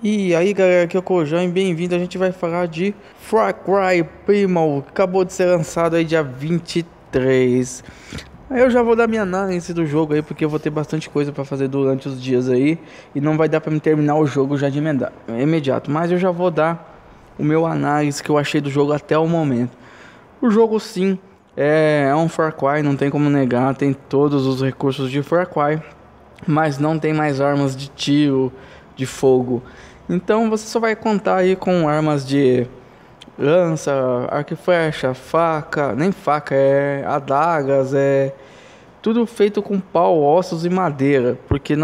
E aí galera, aqui é o Kojão e bem-vindo. A gente vai falar de Far Cry Primal, acabou de ser lançado aí dia 23. Aí eu já vou dar minha análise do jogo aí, porque eu vou ter bastante coisa pra fazer durante os dias aí e não vai dar pra me terminar o jogo já de imediato, mas eu já vou dar o meu análise que eu achei do jogo até o momento. O jogo sim, é um Far Cry, não tem como negar, tem todos os recursos de Far Cry, mas não tem mais armas de tiro, de fogo. Então você só vai contar aí com armas de lança, arco e flecha, faca, nem faca, é adagas, é tudo feito com pau, ossos e madeira, porque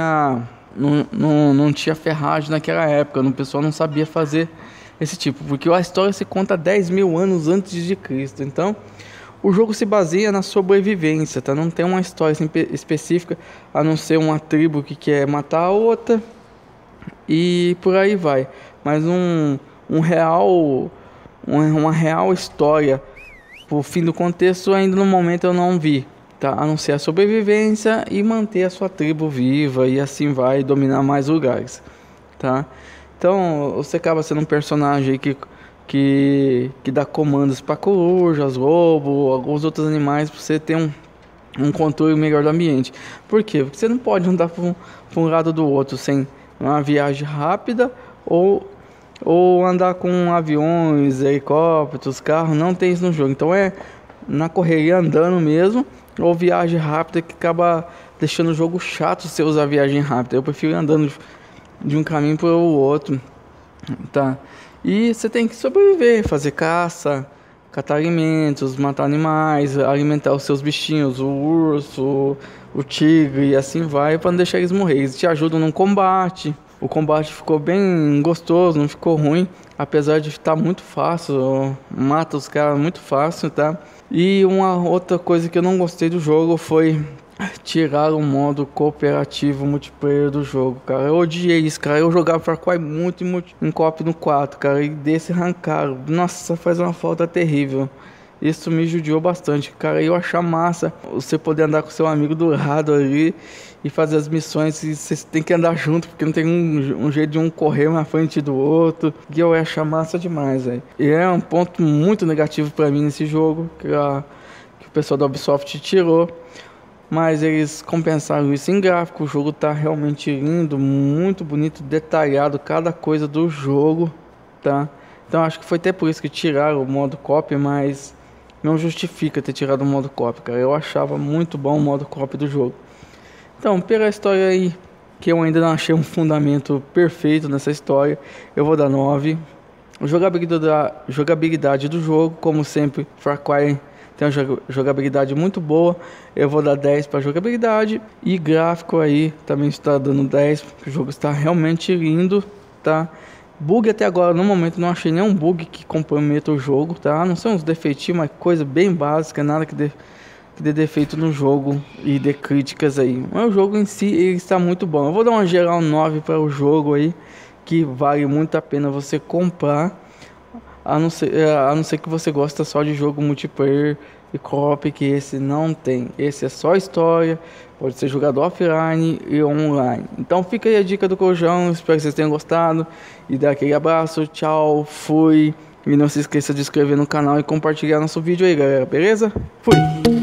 não tinha ferragem naquela época, o pessoal não sabia fazer esse tipo, porque a história se conta 10 mil anos antes de Cristo. Então o jogo se baseia na sobrevivência, tá? Não tem uma história específica, a não ser uma tribo que quer matar a outra e por aí vai. Mas uma real história por fim do contexto ainda no momento eu não vi, tá? A não ser a sobrevivência e manter a sua tribo viva e assim vai dominar mais lugares, tá? Então você acaba sendo um personagem aí que dá comandos para corujas, lobo, alguns outros animais para você ter um controle melhor do ambiente. Por quê? Porque você não pode andar para um lado do outro sem uma viagem rápida ou andar com aviões, helicópteros, carros. Não tem isso no jogo. Então é na correria andando mesmo, ou viagem rápida que acaba deixando o jogo chato se você usar viagem rápida. Eu prefiro ir andando de um caminho para o outro, tá? E você tem que sobreviver, fazer caça, catar alimentos, matar animais, alimentar os seus bichinhos, o urso, o tigre e assim vai, para não deixar eles morrer. Eles te ajudam no combate. O combate ficou bem gostoso, não ficou ruim, apesar de estar muito fácil, mata os caras muito fácil, tá? E uma outra coisa que eu não gostei do jogo foi tirar o modo cooperativo multiplayer do jogo, cara. Eu odiei isso, cara. Eu jogava Far Cry muito em co-op no 4, cara, e desse arrancaram. Nossa, faz uma falta terrível. Isso me judiou bastante, cara. Eu achar massa você poder andar com seu amigo do lado ali e fazer as missões, e você tem que andar junto, porque não tem um jeito de um correr na frente do outro. E eu achar massa demais, velho. E é um ponto muito negativo pra mim nesse jogo, que o pessoal da Ubisoft tirou. Mas eles compensaram isso em gráfico. O jogo tá realmente lindo, muito bonito, detalhado, cada coisa do jogo, tá? Então acho que foi até por isso que tiraram o modo copy, mas não justifica ter tirado o modo copy, cara. Eu achava muito bom o modo copy do jogo. Então, pela história aí, que eu ainda não achei um fundamento perfeito nessa história, eu vou dar 9. Jogabilidade do jogo, como sempre, Far Cry tem uma jogabilidade muito boa, eu vou dar 10 para jogabilidade. E gráfico aí também está dando 10, porque o jogo está realmente lindo, tá? Bug até agora, no momento, não achei nenhum bug que comprometa o jogo, tá? Não são uns defeitinhos, mas coisa bem básica, nada que dê defeito no jogo e dê críticas aí. Mas o jogo em si ele está muito bom. Eu vou dar uma geral 9 para o jogo aí, que vale muito a pena você comprar. A não ser que você gosta só de jogo multiplayer e co-op, que esse não tem. Esse é só história, pode ser jogado offline e online. Então fica aí a dica do Kojão, espero que vocês tenham gostado. E dá aquele abraço, tchau, fui. E não se esqueça de se inscrever no canal e compartilhar nosso vídeo aí, galera, beleza? Fui!